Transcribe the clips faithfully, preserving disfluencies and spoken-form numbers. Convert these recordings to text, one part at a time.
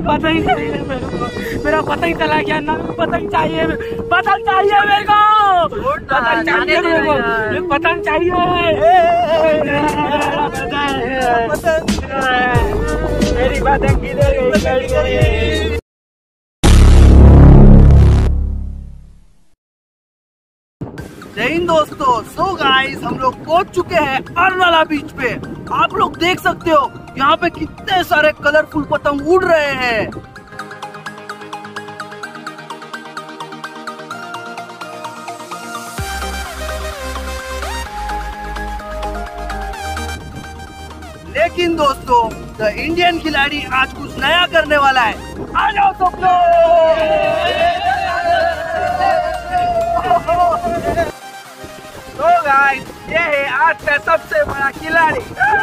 पता ही चाहिए मेरे को, मेरा पता ही चला गया ना, पता ही चाहिए, पता चाहिए मेरे को, पता चाहिए मेरे को, पता चाहिए मेरी पतंग किधर गई। जय हिंद दोस्तों। सो गाइस, हम लोग पहुंच चुके हैं अर्नाला बीच पे। आप लोग देख सकते हो यहाँ पे कितने सारे कलरफुल पतंग उड़ रहे हैं। लेकिन दोस्तों, द इंडियन खिलाड़ी आज कुछ नया करने वाला है। आ जाओ सब लोग। तो गाइस, ये है आज का सबसे बड़ा खिलाड़ी।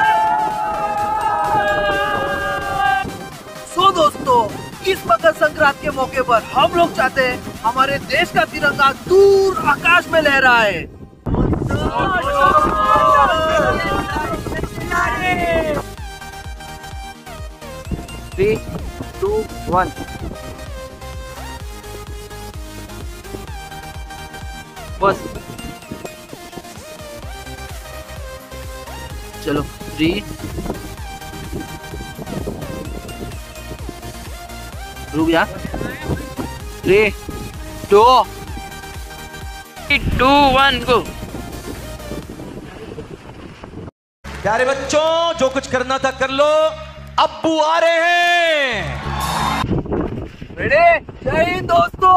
सो दोस्तों, इस मकर संक्रांति के मौके पर हम लोग चाहते हैं हमारे देश का तिरंगा दूर आकाश में लहराए। थ्री टू वन बस। चलो, थ्री रुक यार, three two two one go. प्यारे बच्चों, जो कुछ करना था कर लो, अब्बू आ रहे हैं। रेडी? जय हिंद दोस्तों।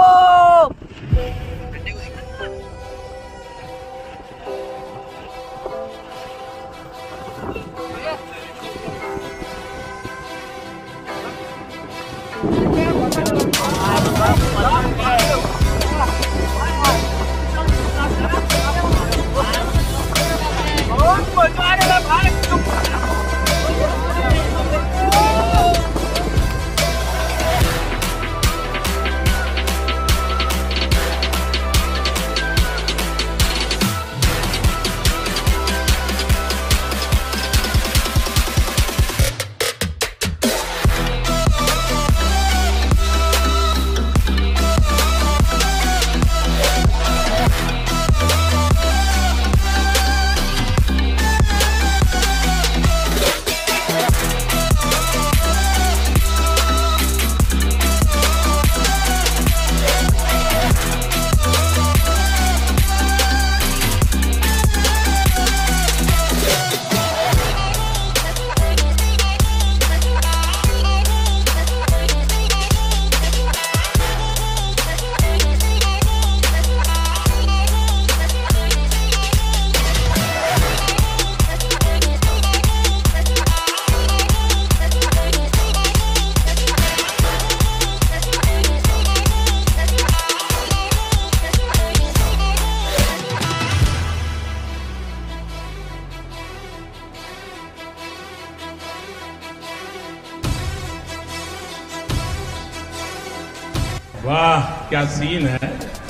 वाह क्या सीन है,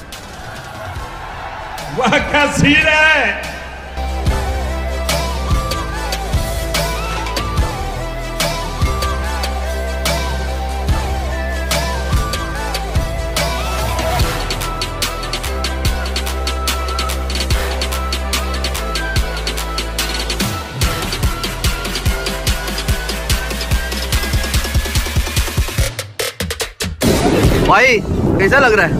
वाह क्या सीन है। भाई कैसा लग रहा है?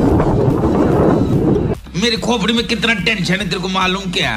मेरी खोपड़ी में कितना टेंशन है तेरे को मालूम क्या?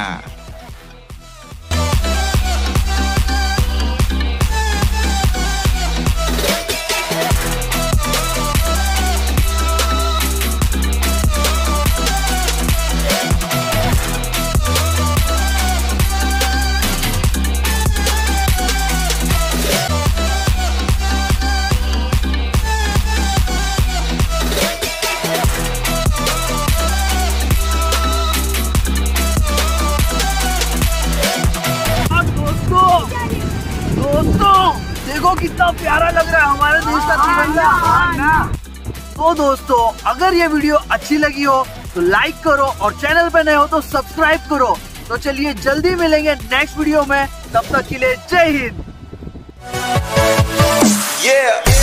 देखो कितना प्यारा लग रहा है हमारे देश का तिरंगा। तो दोस्तों, अगर ये वीडियो अच्छी लगी हो तो लाइक करो और चैनल पे नए हो तो सब्सक्राइब करो। तो चलिए जल्दी मिलेंगे नेक्स्ट वीडियो में, तब तक के लिए जय हिंद। Yeah.